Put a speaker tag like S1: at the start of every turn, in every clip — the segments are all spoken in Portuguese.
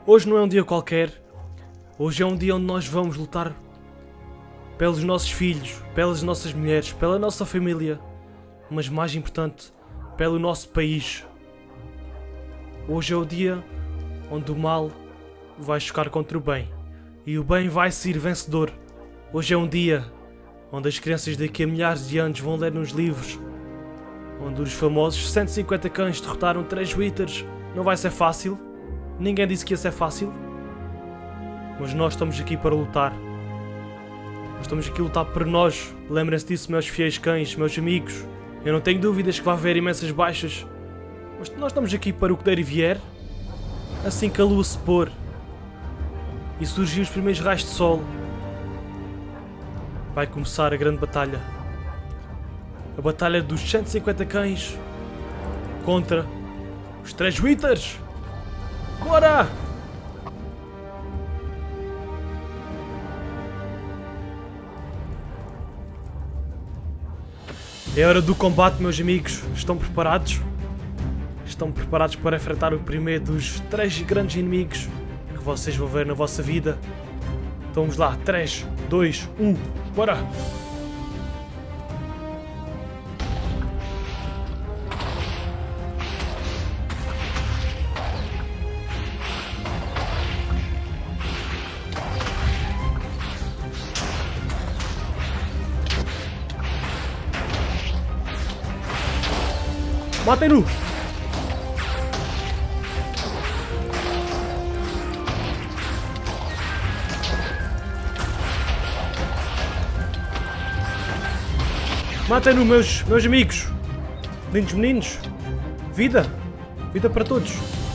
S1: Hoje não é um dia qualquer. Hoje é um dia onde nós vamos lutar pelos nossos filhos, pelas nossas mulheres, pela nossa família, mas mais importante, pelo nosso país. Hoje é o dia onde o mal vai chocar contra o bem e o bem vai sair vencedor. Hoje é um dia onde as crianças daqui a milhares de anos vão ler nos livros onde os famosos 150 cães derrotaram 3 Withers. Não vai ser fácil, ninguém disse que ia ser fácil, mas nós estamos aqui para lutar. Nós estamos aqui a lutar por nós. Lembrem-se disso, meus fiéis cães, meus amigos. Eu não tenho dúvidas que vai haver imensas baixas, mas nós estamos aqui para o que der e vier. Assim que a lua se pôr e surgir os primeiros raios de sol, vai começar a grande batalha. A batalha dos 150 cães contra os 3 Withers. Bora! É hora do combate, meus amigos. Estão preparados? Estão preparados para enfrentar o primeiro dos 3 grandes inimigos que vocês vão ver na vossa vida? Então vamos lá. 3, 2, 1, bora! Matem-no! Matem-no, meus amigos! Lindos meninos! Vida! Vida para todos!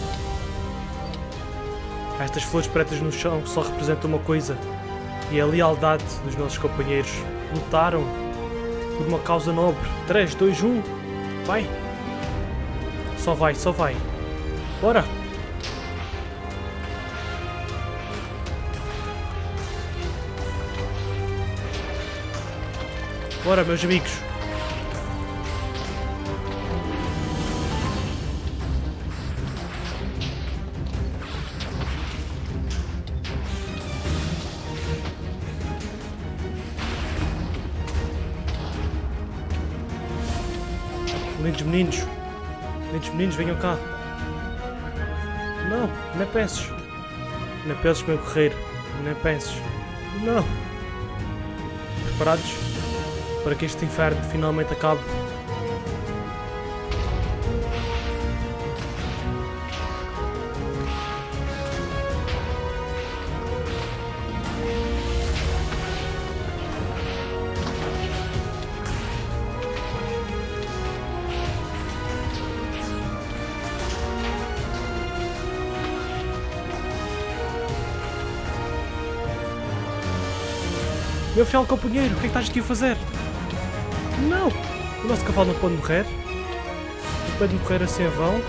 S1: Estas flores pretas no chão só representam uma coisa, e é a lealdade dos nossos companheiros. Lutaram por uma causa nobre. 3, 2, 1, vai! Só vai, só vai. Bora! Bora, meus amigos! Lindos meninos! Lindos meninos, venham cá. Não, nem penses. Nem penses, meu guerreiro. Nem penses. Não. Preparados para que este inferno finalmente acabe? Meu fiel companheiro, o que é que estás aqui a fazer? Não! O nosso cavalo não pode morrer. Não pode morrer assim a vão.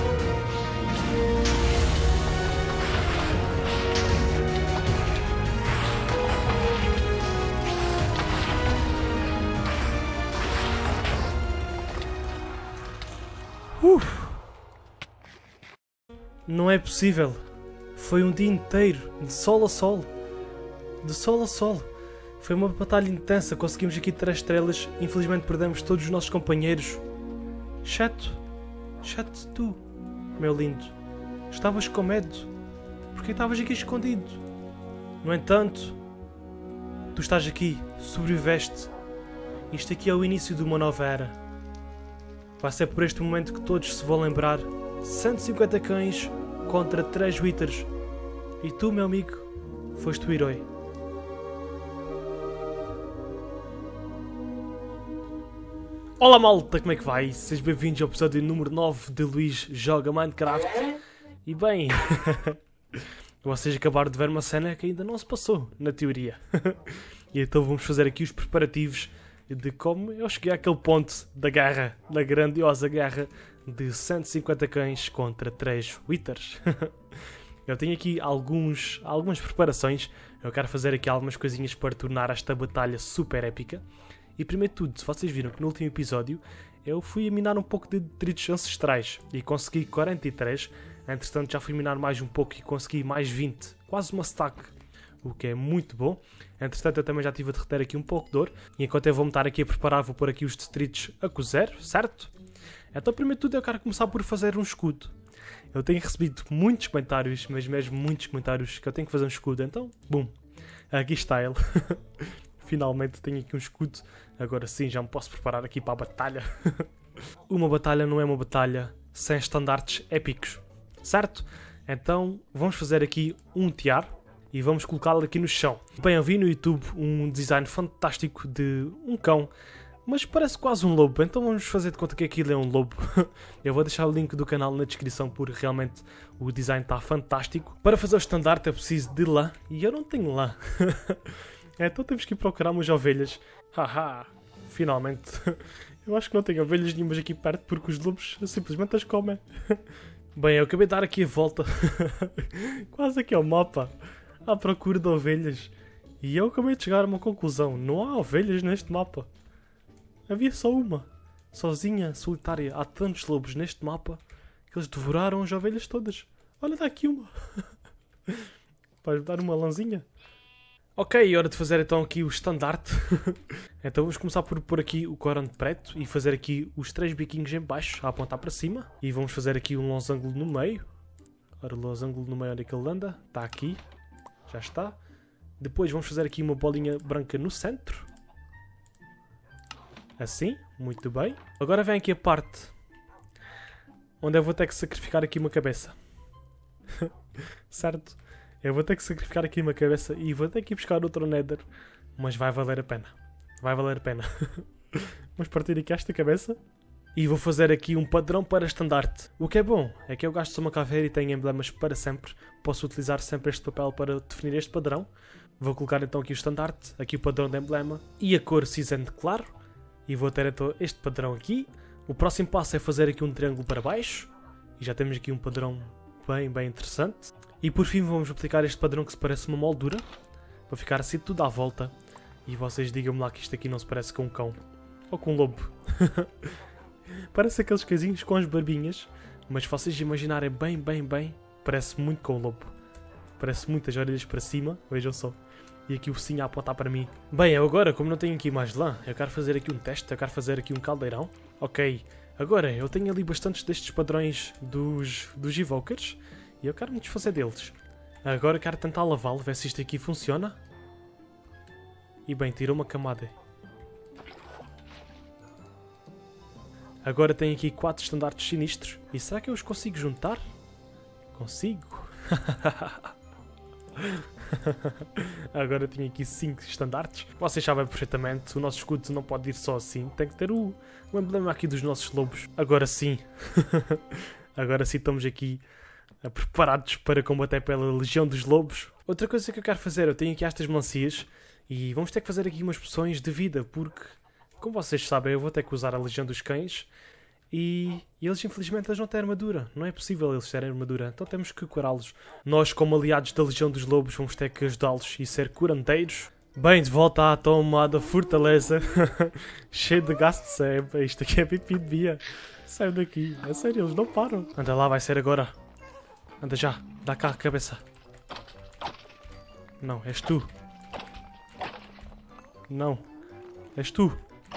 S1: Não é possível. Foi um dia inteiro, de sol a sol. De sol a sol. Foi uma batalha intensa, conseguimos aqui 3 estrelas, infelizmente perdemos todos os nossos companheiros. Chato, tu, meu lindo, estavas com medo, porque estavas aqui escondido. No entanto, tu estás aqui, sobreviveste. Isto aqui é o início de uma nova era. Vai ser por este momento que todos se vão lembrar. 150 cães contra 3 Withers. E tu, meu amigo, foste o herói. Olá malta, como é que vai? Sejam bem-vindos ao episódio número 9 de Luís Joga Minecraft. E bem, vocês acabaram de ver uma cena que ainda não se passou, na teoria. E então vamos fazer aqui os preparativos de como eu cheguei àquele ponto da guerra, da grandiosa guerra de 150 cães contra 3 Withers. Eu tenho aqui algumas preparações, eu quero fazer aqui algumas coisinhas para tornar esta batalha super épica. E primeiro de tudo, se vocês viram que no último episódio eu fui a minar um pouco de detritos ancestrais e consegui 43 Entretanto já fui minar mais um pouco e consegui mais 20, quase uma stack, o que é muito bom. Entretanto eu também já estive a derreter aqui um pouco de ouro, e enquanto eu vou-me estar aqui a preparar, vou pôr aqui os distritos a cozer, certo? Então primeiro de tudo eu quero começar por fazer um escudo. Eu tenho recebido muitos comentários, mas mesmo muitos comentários, que eu tenho que fazer um escudo, então, bum, aqui está ele. Finalmente tenho aqui um escudo, agora sim já me posso preparar aqui para a batalha. Uma batalha não é uma batalha sem estandartes épicos, certo? Então vamos fazer aqui um tiar e vamos colocá-lo aqui no chão. Bem, eu vi no YouTube um design fantástico de um cão, mas parece quase um lobo, então vamos fazer de conta que aquilo é um lobo. Eu vou deixar o link do canal na descrição porque realmente o design está fantástico. Para fazer o estandarte é preciso de lã e eu não tenho lã. Então temos que ir procurar umas ovelhas. Haha, finalmente. Eu acho que não tenho ovelhas nenhumas aqui perto porque os lobos simplesmente as comem. Bem, eu acabei de dar aqui a volta. Quase aqui ao mapa. À procura de ovelhas. E eu acabei de chegar a uma conclusão. Não há ovelhas neste mapa. Havia só uma. Sozinha, solitária. Há tantos lobos neste mapa que eles devoraram as ovelhas todas. Olha, dá aqui uma. Vais dar uma lãzinha? Ok, hora de fazer então aqui o estandarte. Então vamos começar por pôr aqui o corante preto e fazer aqui os 3 biquinhos em baixo a apontar para cima. E vamos fazer aqui um losango no meio. Ora, o losango no meio onde é que ele anda? Está aqui. Já está. Depois vamos fazer aqui uma bolinha branca no centro. Assim, muito bem. Agora vem aqui a parte onde eu vou ter que sacrificar aqui uma cabeça. Certo? Eu vou ter que sacrificar aqui uma cabeça e vou ter que ir buscar outro nether. Mas vai valer a pena. Vai valer a pena. Vamos partir aqui esta cabeça. E vou fazer aqui um padrão para estandarte. O que é bom é que eu gasto uma caveira e tenho emblemas para sempre. Posso utilizar sempre este papel para definir este padrão. Vou colocar então aqui o estandarte, aqui o padrão de emblema e a cor cinzento claro. E vou ter então este padrão aqui. O próximo passo é fazer aqui um triângulo para baixo. E já temos aqui um padrão bem interessante. E por fim vamos aplicar este padrão que se parece uma moldura. Para ficar assim tudo à volta. E vocês digam-me lá que isto aqui não se parece com um cão. Ou com um lobo. Parece aqueles casinhos com as barbinhas. Mas se vocês imaginarem bem, parece muito com um lobo. Parece muitas orelhas para cima. Vejam só. E aqui o focinho a apontar para mim. Bem, eu agora, como não tenho aqui mais lã, eu quero fazer aqui um teste. Eu quero fazer aqui um caldeirão. Ok. Agora, eu tenho ali bastantes destes padrões dos evokers. E eu quero me desfazer deles. Agora quero tentar lavá-lo, ver se isto aqui funciona. E bem, tirou uma camada. Agora tenho aqui 4 estandartes sinistros. E será que eu os consigo juntar? Consigo? Agora tenho aqui 5 estandartes. Vocês sabem perfeitamente, o nosso escudo não pode ir só assim. Tem que ter o emblema aqui dos nossos lobos. Agora sim. Agora sim estamos aqui preparados para combater pela Legião dos Lobos. Outra coisa que eu quero fazer, eu tenho aqui estas melancias e vamos ter que fazer aqui umas poções de vida, porque, como vocês sabem, eu vou ter que usar a Legião dos Cães e eles infelizmente não têm armadura. Não é possível eles terem armadura, então temos que curá-los. Nós, como aliados da Legião dos Lobos, vamos ter que ajudá-los e ser curandeiros. Bem, de volta à tão amada fortaleza. Cheio de gasto de sebe. Isto aqui é pipi de bia. Sai daqui. É sério, eles não param. Anda lá, vai ser agora. Anda já, dá cá a cabeça. Não, és tu. Não, és tu.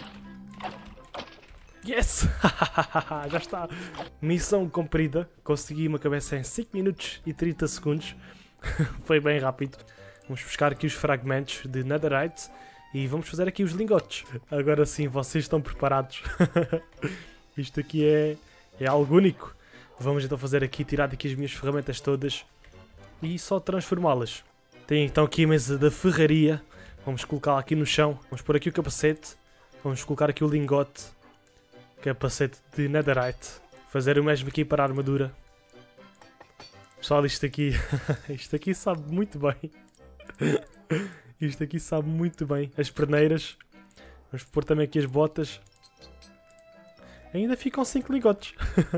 S1: Yes! Já está. Missão cumprida. Consegui uma cabeça em 5 minutos e 30 segundos. Foi bem rápido. Vamos buscar aqui os fragmentos de netherite e vamos fazer aqui os lingotes. Agora sim, vocês estão preparados. Isto aqui é algo único. Vamos então fazer aqui, tirar daqui as minhas ferramentas todas e só transformá-las. Tenho então aqui a mesa da ferraria. Vamos colocá-la aqui no chão. Vamos pôr aqui o capacete. Vamos colocar aqui o lingote. Capacete de netherite. Fazer o mesmo aqui para a armadura. Pessoal, isto aqui sabe muito bem. Isto aqui sabe muito bem. As perneiras. Vamos pôr também aqui as botas. Ainda ficam 5 lingotes.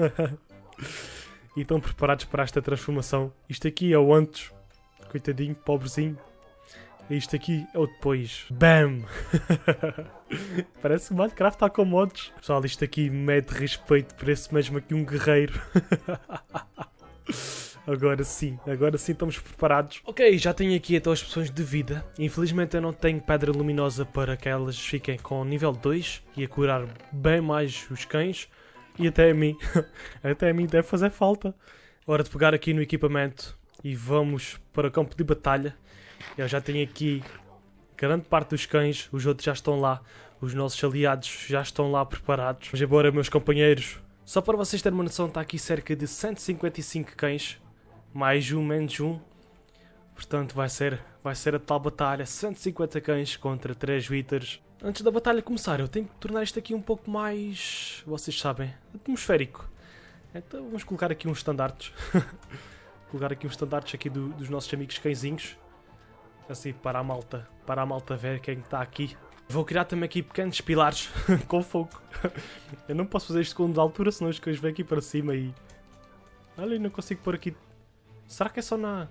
S1: E estão preparados para esta transformação. Isto aqui é o antes. Coitadinho, pobrezinho. E isto aqui é o depois. BAM! Parece que o Minecraft está com mods. Pessoal, isto aqui mede respeito. Parece mesmo aqui um guerreiro. Agora sim estamos preparados. Ok, já tenho aqui então as poções de vida. Infelizmente eu não tenho pedra luminosa para que elas fiquem com nível 2 e a curar bem mais os cães. E até a mim. Até a mim deve fazer falta. Hora de pegar aqui no equipamento e vamos para o campo de batalha. Eu já tenho aqui grande parte dos cães, os outros já estão lá. Os nossos aliados já estão lá preparados. Vamos embora, meus companheiros. Só para vocês terem uma noção, está aqui cerca de 155 cães. Mais um, menos um. Portanto, vai ser a tal batalha. 150 cães contra 3 Withers. Antes da batalha começar, eu tenho que tornar isto aqui um pouco mais... Vocês sabem, atmosférico. Então vamos colocar aqui uns estandartes. Colocar aqui uns estandartes aqui dos nossos amigos cãezinhos. Assim, para a malta ver quem está aqui. Vou criar também aqui pequenos pilares com fogo. Eu não posso fazer isto com de altura, senão os cães vêm aqui para cima e... Olha, eu não consigo pôr aqui... Será que é só na...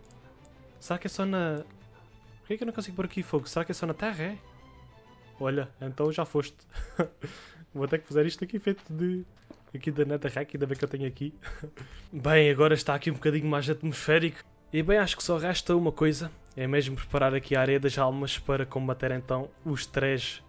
S1: Por que eu não consigo pôr aqui fogo? Será que é só na terra, é? Olha, então já foste. Vou ter que fazer isto aqui feito de... Aqui da Netherrack, ainda bem que eu tenho aqui. Bem, agora está aqui um bocadinho mais atmosférico. E bem, acho que só resta uma coisa. É mesmo preparar aqui a areia das almas para combater então os 3...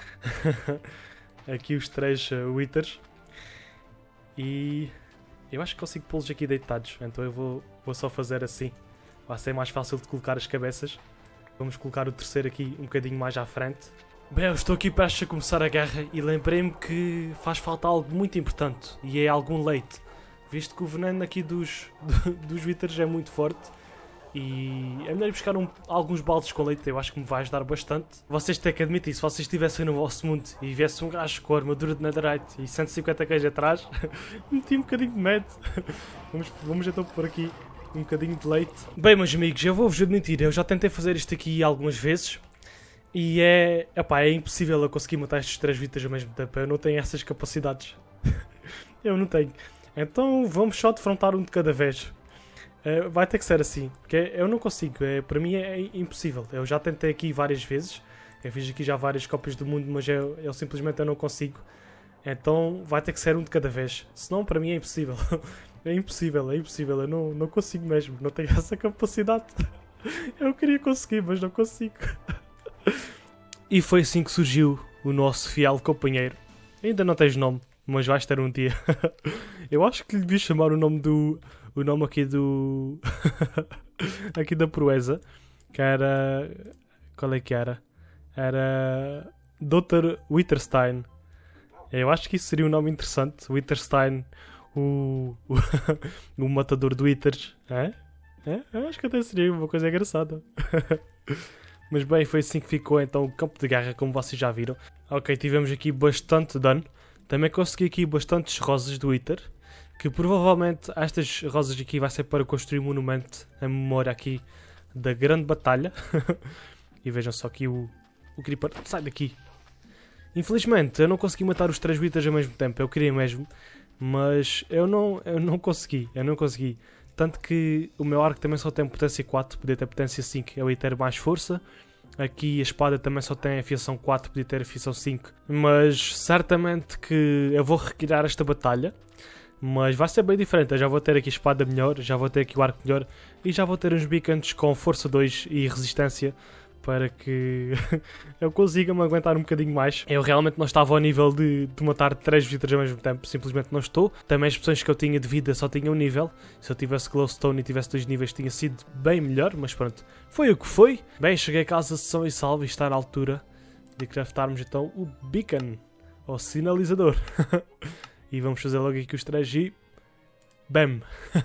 S1: aqui os 3 Withers. E... eu acho que consigo pô-los aqui deitados. Então eu vou só fazer assim. Vai ser mais fácil de colocar as cabeças. Vamos colocar o terceiro aqui um bocadinho mais à frente. Bem, eu estou aqui prestes a começar a guerra e lembrei-me que faz falta algo muito importante. E é algum leite. Visto que o veneno aqui dos Withers é muito forte. E é melhor ir buscar alguns baldes com leite, eu acho que me vai ajudar bastante. Vocês têm que admitir, se vocês estivessem no vosso mundo e viesse um gajo com a armadura de Netherite e 150 queijos atrás, meti um bocadinho de medo. Vamos então pôr aqui um bocadinho de leite. Bem, meus amigos, eu vou-vos admitir, eu já tentei fazer isto aqui algumas vezes e é impossível eu conseguir matar estes 3 Withers ao mesmo tempo, eu não tenho essas capacidades. Eu não tenho. Então vamos só defrontar um de cada vez. Vai ter que ser assim, porque eu não consigo, para mim é impossível. Eu já tentei aqui várias vezes, eu fiz aqui já várias cópias do mundo, mas eu simplesmente não consigo. Então vai ter que ser um de cada vez, senão para mim é impossível. É impossível, eu não consigo mesmo, não tenho essa capacidade. Eu queria conseguir, mas não consigo. E foi assim que surgiu o nosso fiel companheiro. Ainda não tens nome, mas vais ter um dia. Eu acho que lhe devia chamar o nome aqui do... aqui da proeza, que era... Qual é que era? Era... Dr. Witherstein. Eu acho que isso seria um nome interessante. Witherstein, o matador de Withers. É? Eu acho que até seria uma coisa engraçada. Mas bem, foi assim que ficou então o campo de guerra, como vocês já viram. Ok, tivemos aqui bastante dano. Também consegui aqui bastantes rosas do Wither. Que provavelmente estas rosas aqui vai ser para construir um monumento em memória aqui da grande batalha. E vejam só aqui o Creeper. Sai daqui! Infelizmente eu não consegui matar os 3 Withers ao mesmo tempo. Eu queria mesmo. Mas eu não consegui. Tanto que o meu arco também só tem potência 4. Podia ter potência 5. Eu ia ter mais força. Aqui a espada também só tem afiação 4. Podia ter afiação 5. Mas certamente que eu vou recriar esta batalha. Mas vai ser bem diferente, eu já vou ter aqui a espada melhor, já vou ter aqui o arco melhor e já vou ter uns beacons com força 2 e resistência para que eu consiga me aguentar um bocadinho mais. Eu realmente não estava ao nível de matar 3 Withers ao mesmo tempo, simplesmente não estou. Também as opções que eu tinha de vida só tinham um nível. Se eu tivesse glowstone e tivesse 2 níveis tinha sido bem melhor, mas pronto, foi o que foi. Bem, cheguei a casa são e salvo e está na altura de craftarmos então o beacon, ou sinalizador. E vamos fazer logo aqui os 3 e... BAM!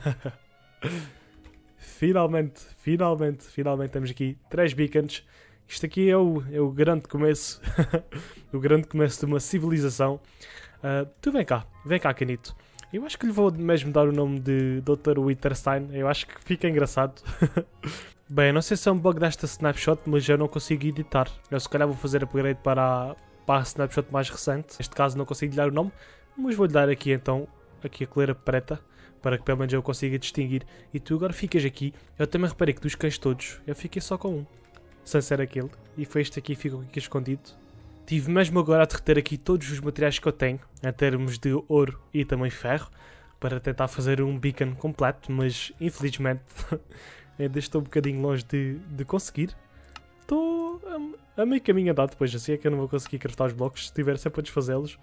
S1: Finalmente temos aqui 3 beacons. Isto aqui é o grande começo. O grande começo de uma civilização. Tu vem cá, Canito. Eu acho que lhe vou mesmo dar o nome de Dr. Witherstein. Eu acho que fica engraçado. Bem, não sei se é um bug desta snapshot, mas eu não consigo editar. Eu se calhar vou fazer upgrade para a snapshot mais recente. Neste caso não consigo lhe dar o nome. Mas vou-lhe dar aqui então, aqui a coleira preta, para que pelo menos eu consiga distinguir. E tu agora ficas aqui. Eu também reparei que dos cães todos, eu fiquei só com um. Sem ser aquele. E foi este aqui que ficou aqui escondido. Tive mesmo agora a derreter aqui todos os materiais que eu tenho, em termos de ouro e também ferro. para tentar fazer um beacon completo, mas infelizmente ainda estou um bocadinho longe de conseguir. Estou a meio caminho andado, depois assim é que eu não vou conseguir craftar os blocos se tiver sempre a desfazê-los.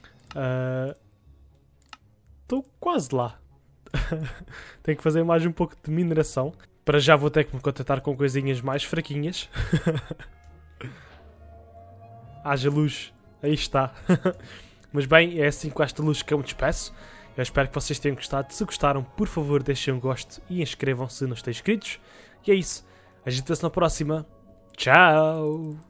S1: Estou quase lá. Tenho que fazer mais um pouco de mineração. Para já vou ter que me contentar com coisinhas mais fraquinhas. Haja luz, aí está. Mas bem, é assim com esta luz que eu me despeço. Eu espero que vocês tenham gostado. Se gostaram, por favor, deixem um gosto e inscrevam-se se não estão inscritos. E é isso. A gente vê-se na próxima. Tchau!